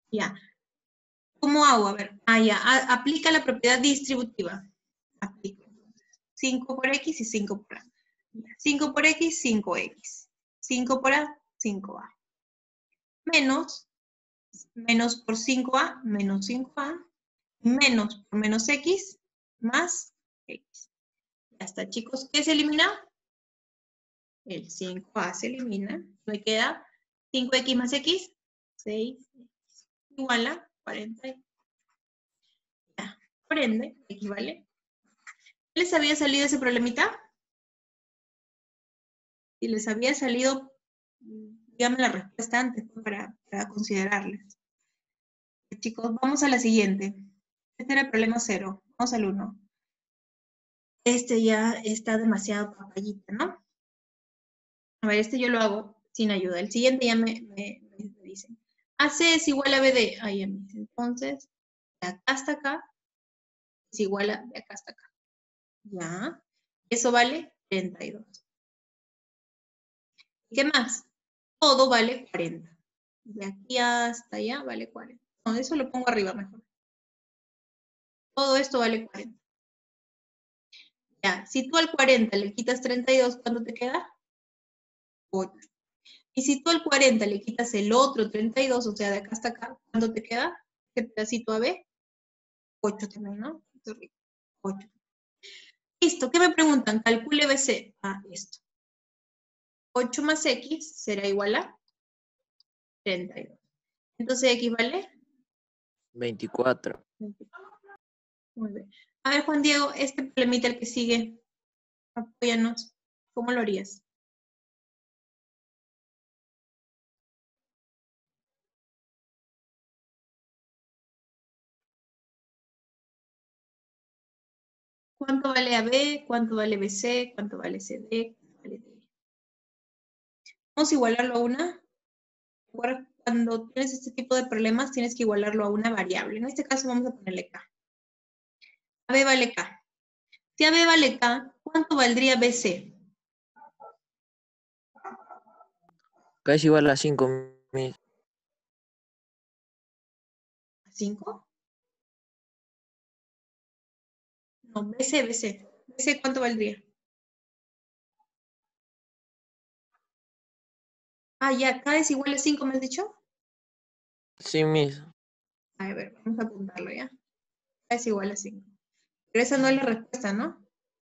Ya. ¿Cómo hago? A ver. Ah, ya. Aplica la propiedad distributiva. Aplico. 5 por X y 5 por A. 5 por X, 5X. 5 por A, 5A. Menos por 5A, menos 5A. Menos por menos X, más X. Ya está, chicos. ¿Qué se elimina? El 5A se elimina. Me queda 5X más X, 6X. Igual a 40. Ya. Por ende, equivale. ¿Les había salido ese problemita? Si les había salido, díganme la respuesta antes para considerarles. Chicos, vamos a la siguiente. Este era el problema 0. Vamos al 1. Este ya está demasiado papayita, ¿no? A ver, este yo lo hago sin ayuda. El siguiente ya me dicen. AC es igual a BD. Ahí ya me dicen. Entonces, de acá hasta acá es igual a de acá hasta acá. Ya. Eso vale 32. ¿Y qué más? Todo vale 40. De aquí hasta allá vale 40. No, eso lo pongo arriba mejor. Todo esto vale 40. Ya, si tú al 40 le quitas 32, ¿cuánto te queda? 8. Y si tú al 40 le quitas el otro 32, o sea, de acá hasta acá, ¿cuánto te queda? ¿Qué pedacito AB? 8 también, ¿no? 8. Listo, ¿qué me preguntan? Calcule BC. Ah, esto. 8 más X será igual a 32. Entonces, ¿X vale? 24. Muy bien. A ver, Juan Diego, este problemita el que sigue. Apóyanos. ¿Cómo lo harías? ¿Cuánto vale AB? ¿Cuánto vale BC? ¿Cuánto vale CD? ¿Cuánto vale D? Vamos a igualarlo a una. Cuando tienes este tipo de problemas, tienes que igualarlo a una variable. En este caso vamos a ponerle K. AB vale K. Si AB vale K, ¿cuánto valdría BC? K es igual a 5. ¿A 5? No, BC. BC, ¿cuánto valdría? Ah, ya, K es igual a 5, ¿me has dicho? Sí mismo. A ver, vamos a apuntarlo ya. K es igual a 5. Pero esa no es la respuesta, ¿no?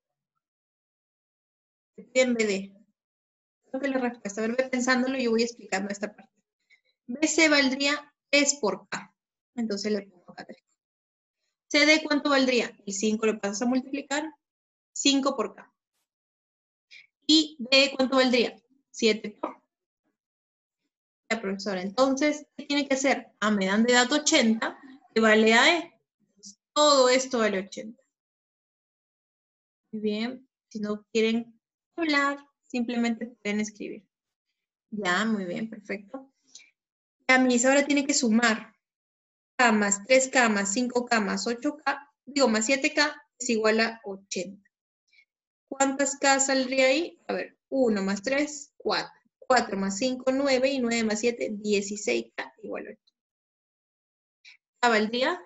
Te piden BD. Creo que es la respuesta. A ver, ve pensándolo y yo voy explicando esta parte. BC valdría 3 por K. Entonces le pongo acá 3. CD, ¿cuánto valdría? El 5 lo pasas a multiplicar. 5 por K. Y D, ¿cuánto valdría? 7 por la profesora. Entonces, ¿qué tiene que hacer? Ah, me dan de dato 80, que vale a E. Todo esto vale 80. Muy bien. Si no quieren hablar, simplemente pueden escribir. Ya, muy bien, perfecto. Ya, mis, ahora tiene que sumar. K más 3K más 5K más 8K, digo, más 7K es igual a 80. ¿Cuántas K saldría ahí? A ver, 1 más 3, 4. 4 más 5, 9. Y 9 más 7, 16K igual a 8. K valdría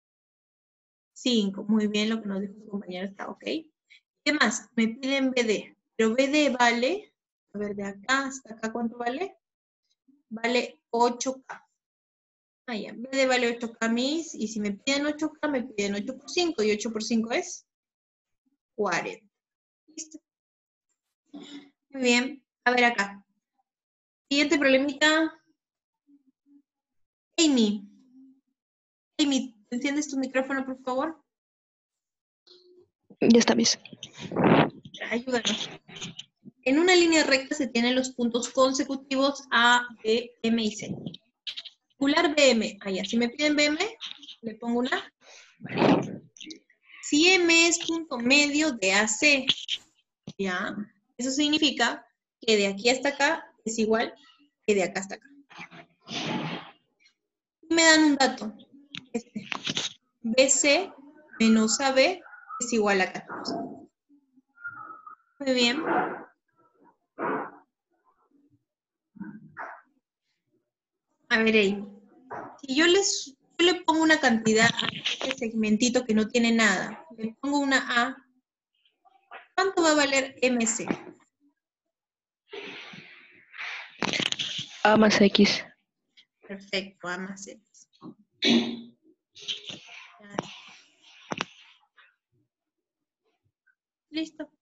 5. Muy bien, lo que nos dijo su compañera está ok. ¿Qué más? Me piden BD. Pero BD vale, a ver, de acá hasta acá, ¿cuánto vale? Vale 8K. Ah, ya. BD vale 8K mis. Y si me piden 8K, me piden 8 por 5. Y 8 por 5 es 40. Listo. Muy bien. A ver acá. Siguiente problemita. Amy. Amy, ¿enciendes tu micrófono, por favor? Ya está, Miss. Ayúdanos. En una línea recta se tienen los puntos consecutivos A, B, M y C. Calcular BM. Allá, si me piden BM, le pongo una variable. Si M es punto medio de AC, ¿ya? Eso significa que de aquí hasta acá es igual que de acá hasta acá. Y me dan un dato. Este. BC menos AB es igual a 14. Muy bien. A ver, Amy. Si yo le pongo una cantidad a este segmentito que no tiene nada, le pongo una A, ¿cuánto va a valer MC? A más X. Perfecto, A más X. Listo.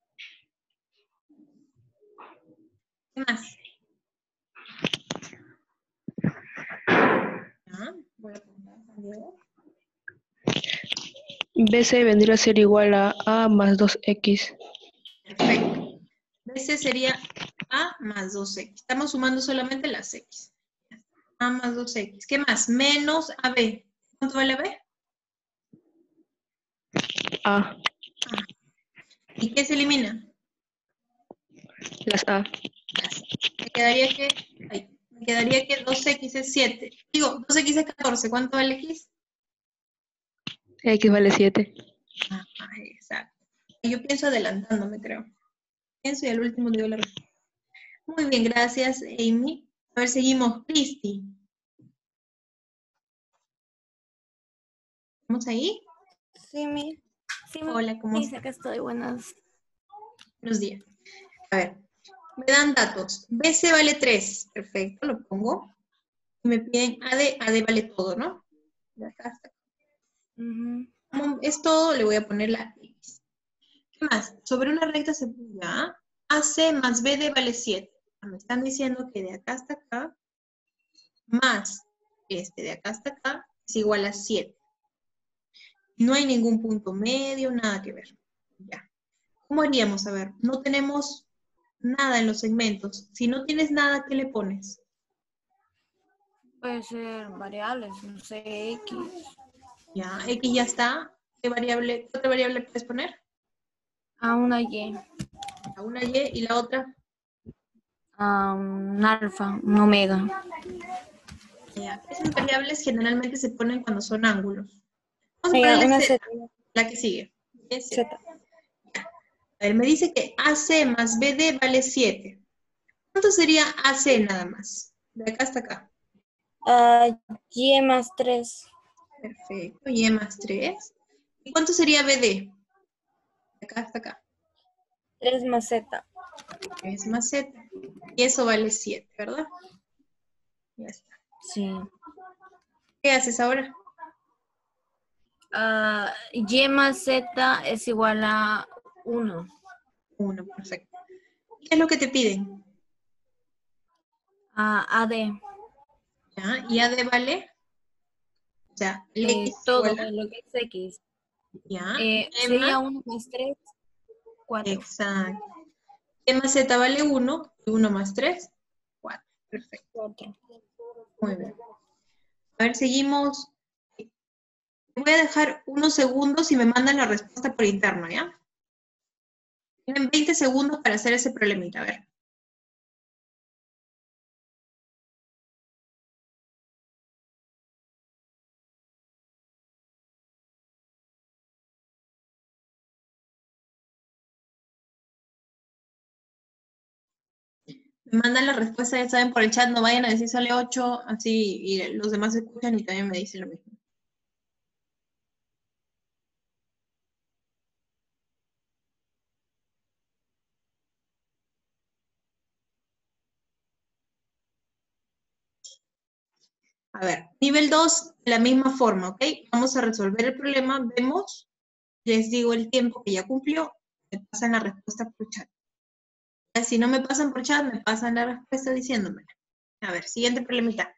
¿Qué más? Voy a apuntar, Diego. BC vendría a ser igual a A más 2X. Perfecto. BC sería A más 2X. Estamos sumando solamente las X. A más 2X. ¿Qué más? Menos AB. ¿Cuánto vale AB? A. ¿Y qué se elimina? Las A. Me quedaría que 2X es 7. Digo, 2X es 14. ¿Cuánto vale X? X vale 7. Exacto. Yo pienso adelantándome, creo. Pienso y al último digo la respuesta. Muy bien, gracias, Amy. A ver, seguimos. Cristi. ¿Estamos ahí? Sí, Hola, ¿cómo dice estás? que estoy. Buenos días. A ver, me dan datos. BC vale 3. Perfecto, lo pongo. Y me piden AD vale todo, ¿no? De acá hasta acá. Como es todo, le voy a poner la X. ¿Qué más? Sobre una recta se ya. AC más BD vale 7. Me están diciendo que de acá hasta acá, más de acá hasta acá, es igual a 7. No hay ningún punto medio, nada que ver. Ya. ¿Cómo haríamos? A ver, no tenemos nada en los segmentos. Si no tienes nada, ¿qué le pones? Puede ser variables, no sé, X. Ya, X ya está. ¿Qué otra variable puedes poner? A una Y. A una Y y la otra. A un alfa, un omega. Ya. Esas variables generalmente se ponen cuando son ángulos. Vamos a Una ponerle Z, Z. la que sigue. Es Z. Z. A ver, me dice que AC más BD vale 7. ¿Cuánto sería AC nada más? De acá hasta acá. Y más 3. Perfecto. Y más 3. ¿Y cuánto sería BD? De acá hasta acá. 3 más Z. 3 más Z. Y eso vale 7, ¿verdad? Ya está. Sí. ¿Qué haces ahora? Y más Z es igual a 1. 1, perfecto. ¿Qué es lo que te piden? AD. ¿Ya? ¿Y AD vale? O sea, el X Todo igual a, lo que es X. ¿ya? Sería 1 más 3, 4. Exacto. Y más Z vale 1, y 1 más 3, 4. Perfecto. 4. Muy bien. A ver, seguimos. Voy a dejar unos segundos y me mandan la respuesta por interno, ¿ya? Tienen 20 segundos para hacer ese problemita, a ver. Me mandan la respuesta, ya saben, por el chat, no vayan a decir sale 8, así, y los demás escuchan y también me dicen lo mismo. A ver, nivel 2, de la misma forma, ¿ok? Vamos a resolver el problema, vemos, les digo el tiempo que ya cumplió, me pasan la respuesta por chat. Si no me pasan por chat, me pasan la respuesta diciéndome. A ver, siguiente problemita.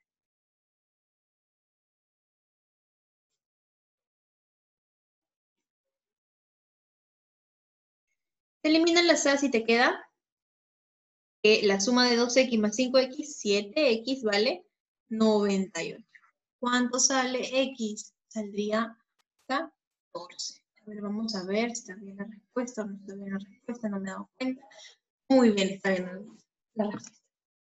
Se eliminan las A y te queda que la suma de 2x más 5x, 7x vale 98. ¿Cuánto sale x? Saldría 14. A ver, vamos a ver si está bien la respuesta o no está bien la respuesta, no me he dado cuenta. Muy bien, está bien la respuesta.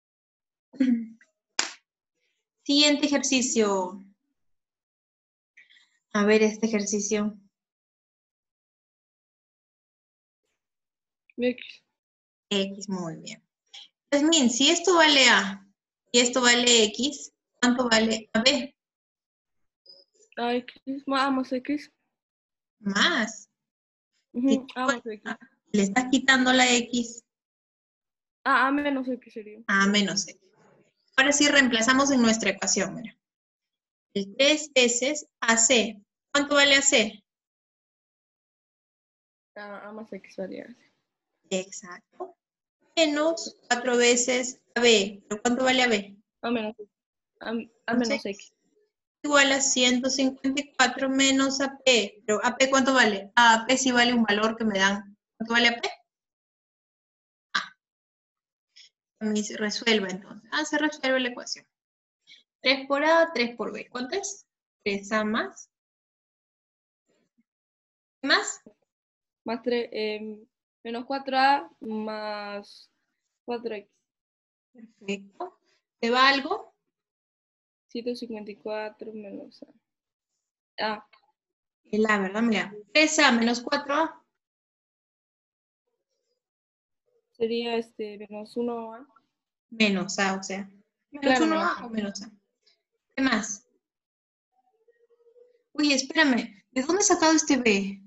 Siguiente ejercicio. A ver este ejercicio. X. X, muy bien. Pues miren, si esto vale A y esto vale X, ¿cuánto vale AB? AX más X. Más. Ujú, A más X. Le estás quitando la X A menos X sería. a menos X. Ahora sí reemplazamos en nuestra ecuación, mira. El 3 veces AC. ¿Cuánto vale AC? A más X varía. Exacto. Menos 4 veces AB. ¿Pero cuánto vale AB? A menos X. A menos X. Igual a 154 menos AP. ¿Pero AP cuánto vale? AP sí vale un valor que me dan. ¿Cuánto vale AP? Resuelva entonces. Se resuelve la ecuación. 3 por A, 3 por B. ¿Cuánto es? 3A más. ¿Qué más? Más 3, menos 4A más 4X. Perfecto. ¿Te va algo? 154 menos A. El A, ¿verdad? Mira, 3A menos 4A. Sería menos 1A. Menos A, o sea. Menos Claro, 1A o menos A. ¿Qué más? Oye, espérame. ¿De dónde he sacado este B?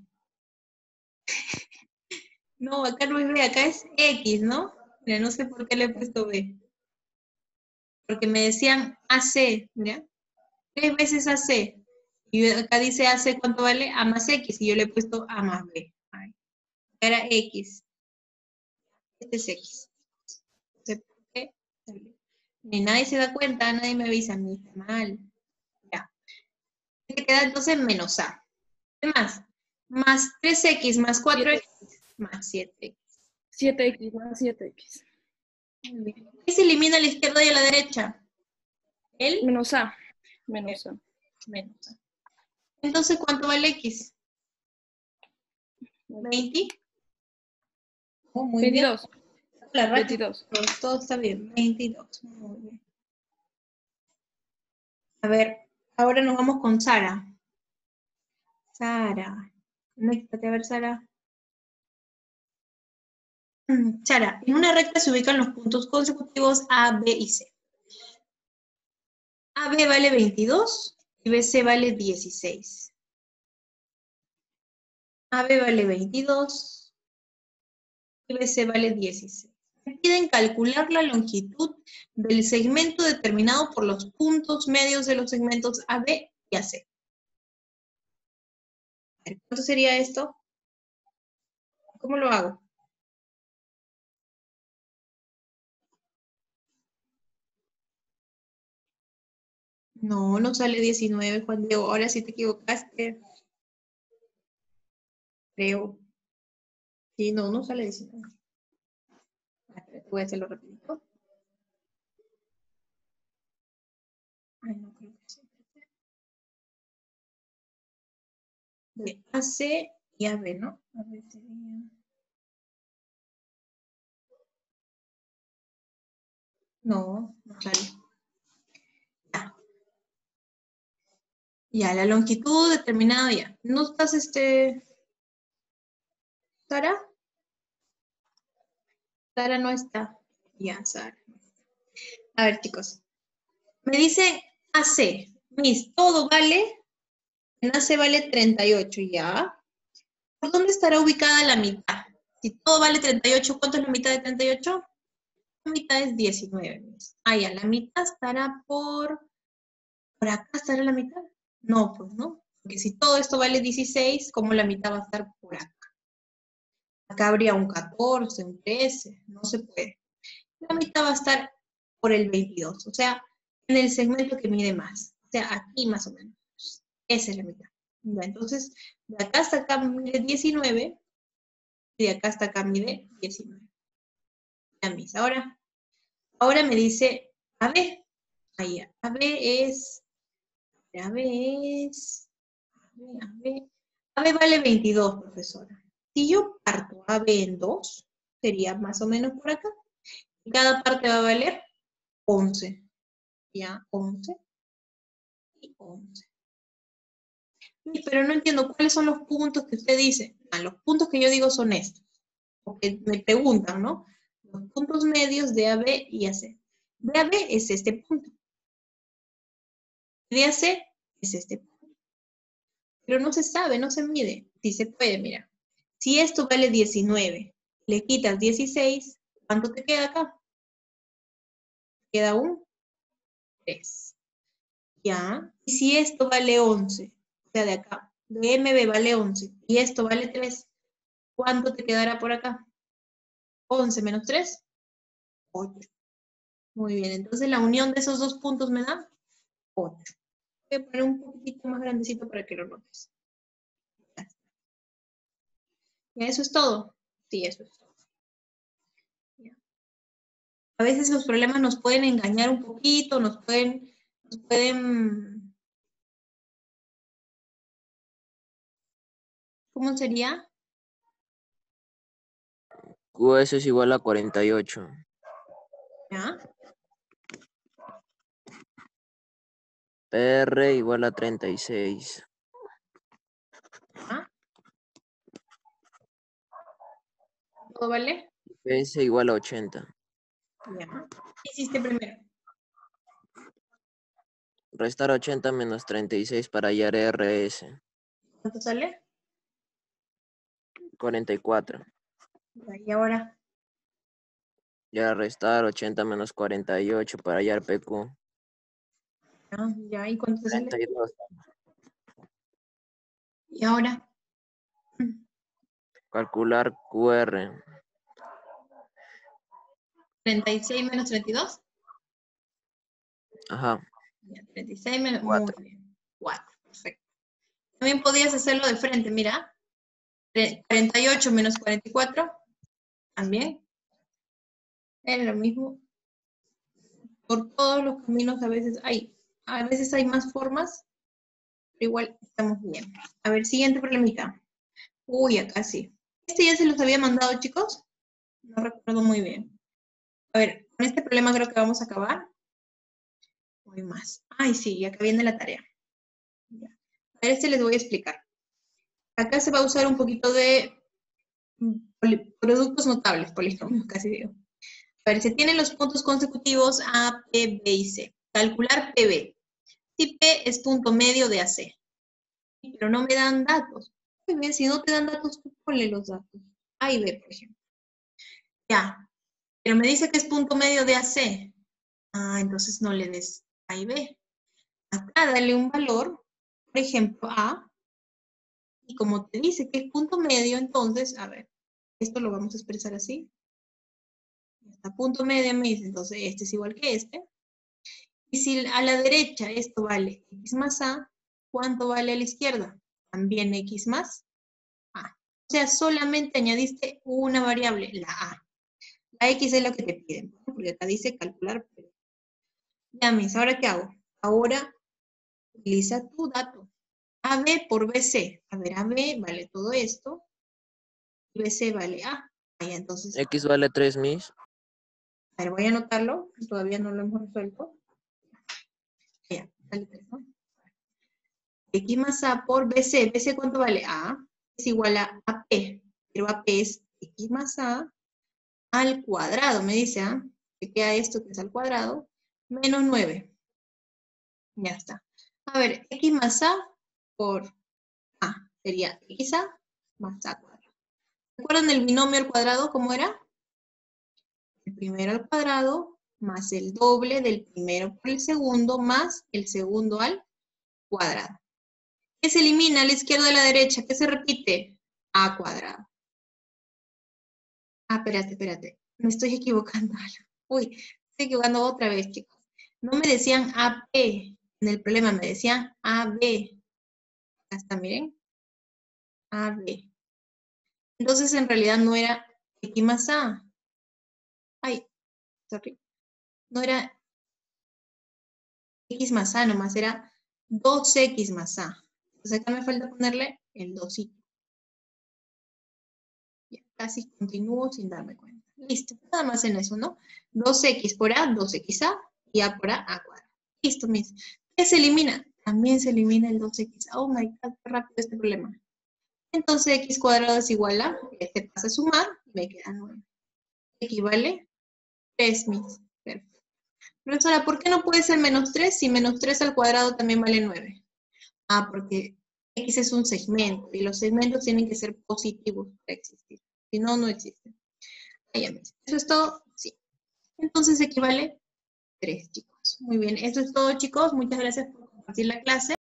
No, acá no es B, acá es X, ¿no? Mira, no sé por qué le he puesto B. Porque me decían AC, ¿ya? 3 veces AC. Y acá dice AC, ¿cuánto vale? A más X. Y yo le he puesto A más B. Ay, era X. Este es X. No sé por qué. Ni nadie se da cuenta, nadie me avisa. A mí está mal. Ya. Me queda entonces menos A. ¿Qué más? Más 3X más 4X más 7X. 7X más 7X. ¿Qué se elimina a la izquierda y a la derecha? El Menos A. Menos A. menos A. Entonces, ¿cuánto vale X? 20. Oh, muy 22. bien. La racha. 22. Todo está bien. 22. Muy bien. A ver, ahora nos vamos con Sara. Sara. Conéctate, a ver, Sara. Sara, en una recta se ubican los puntos consecutivos A, B y C. AB vale 22 y BC vale 16. AB vale 22 y BC vale 16. Me piden calcular la longitud del segmento determinado por los puntos medios de los segmentos AB y AC. ¿Cuánto sería esto? ¿Cómo lo hago? No, no sale 19, Juan Diego. Ahora sí te equivocaste. Creo. Sí, no, no sale 19. Voy a hacerlo rapidito. Ay, no creo que sí. De AC y AB, ¿no? A ver, sería... No, no sale. Ya. Ya, la longitud determinada ya. ¿No estás, Sara? Sara no está. Ya, Sara. A ver, chicos. Me dice AC. Miss, todo vale. En AC vale 38, ¿ya? ¿Por dónde estará ubicada la mitad? Si todo vale 38, ¿cuánto es la mitad de 38? La mitad es 19. Miss. Ah, ya, la mitad estará por acá estará la mitad. No, pues no. Porque si todo esto vale 16, ¿cómo la mitad va a estar por acá? Acá habría un 14, un 13, no se puede. La mitad va a estar por el 22, o sea, en el segmento que mide más. O sea, aquí más o menos. Esa es la mitad. Ya, entonces, de acá hasta acá mide 19 y de acá hasta acá mide 19. Ya, mis. Ahora me dice AB. Ahí, AB es... AB es... AB vale 22, profesora. Si yo parto AB en 2, sería más o menos por acá. Y cada parte va a valer 11. Ya, 11 y 11. Pero no entiendo cuáles son los puntos que usted dice. Los puntos que yo digo son estos. Porque me preguntan, ¿no? Los puntos medios de AB y AC. De AB es este punto. De AC es este punto. pero no se sabe, no se mide. Sí se puede, mira. Si esto vale 19, le quitas 16, ¿cuánto te queda acá? Queda un 3. ¿Ya? Y si esto vale 11, o sea, de acá, de MB vale 11, y esto vale 3, ¿cuánto te quedará por acá? 11 menos 3, 8. Muy bien, entonces la unión de esos dos puntos me da 8. Voy a poner un poquitito más grandecito para que lo notes. ¿Ya eso es todo? Sí, eso es todo. ¿Ya? A veces los problemas nos pueden engañar un poquito, nos pueden ¿cómo sería? QS es igual a 48. ¿Ya? PR igual a 36. ¿Ya? ¿Todo vale? PS igual a 80. Ya. ¿Qué hiciste primero? Restar 80 menos 36 para hallar RS. ¿Cuánto sale? 44. Ya, y ahora, Ya restar 80 menos 48 para hallar PQ. ya, ¿y cuánto te sale? 32. Y ahora, Calcular QR. 36 menos 32. Ajá. Ya, 36 menos, 4. muy bien. 4, perfecto. También podías hacerlo de frente, mira. 48 menos 44, también. Es lo mismo. Por todos los caminos a veces hay más formas, pero igual estamos bien. A ver, siguiente problemita. Uy, acá sí. Este ya se los había mandado, chicos. No recuerdo muy bien. A ver, con este problema creo que vamos a acabar. No hay más. Ay, sí, acá viene la tarea. Ya. A ver, este les voy a explicar. Acá se va a usar un poquito de productos notables, polinomios, casi digo. A ver, se tienen los puntos consecutivos A, P, B y C. Calcular PB. Si P es punto medio de AC. Pero no me dan datos. Muy bien, si no te dan datos, tú ponle los datos. A y B, por ejemplo. Ya. Pero me dice que es punto medio de AC. Ah, entonces no le des A y B. Acá dale un valor, por ejemplo, A. Y como te dice que es punto medio, entonces, a ver, esto lo vamos a expresar así. Está punto medio me dice, entonces este es igual que este. Y si a la derecha esto vale X más A, ¿cuánto vale a la izquierda? También X más A. O sea, solamente añadiste una variable, la A. La X es lo que te piden, porque acá dice calcular. Ya, mis, ¿ahora qué hago? Ahora utiliza tu dato. AB por BC. A ver, AB vale todo esto. Y BC vale A. Ahí, entonces, X vale 3 mis. a ver, voy a anotarlo. Todavía no lo hemos resuelto. Ya, vale 3, ¿no? X más A por BC. ¿BC cuánto vale? A es igual a AP. Pero AP es X más A al cuadrado, me dice, ¿ah? Que queda esto que es al cuadrado, menos 9. Ya está. A ver, X más A por A sería XA más A cuadrado. ¿Recuerdan el binomio al cuadrado cómo era? El primero al cuadrado más el doble del primero por el segundo más el segundo al cuadrado. ¿Qué se elimina a la izquierda y a la derecha? ¿Qué se repite? A cuadrado. Ah, espérate. Me estoy equivocando. Uy, estoy equivocando otra vez, chicos. No me decían AP en el problema, me decían AB. Acá está, miren. AB. Entonces, en realidad no era X más A. Ay, sorry. No era X más A nomás, era 2X más A. Entonces acá me falta ponerle el 2. Ya, casi continúo sin darme cuenta. Listo, nada más en eso, ¿no? 2X por A, 2XA, y A por A cuadrado. Listo, mis. ¿Qué se elimina? También se elimina el 2X. Oh my God, qué rápido este problema. Entonces X cuadrado es igual a, este pasa a sumar, me queda 9. Equivale 3, mis. Perfecto. Profesora, ¿por qué no puede ser menos 3 si menos 3 al cuadrado también vale 9? Ah, porque X es un segmento y los segmentos tienen que ser positivos para existir. Si no, no existen. Eso es todo, sí. Entonces equivale 3, chicos. Muy bien, eso es todo, chicos. Muchas gracias por compartir la clase.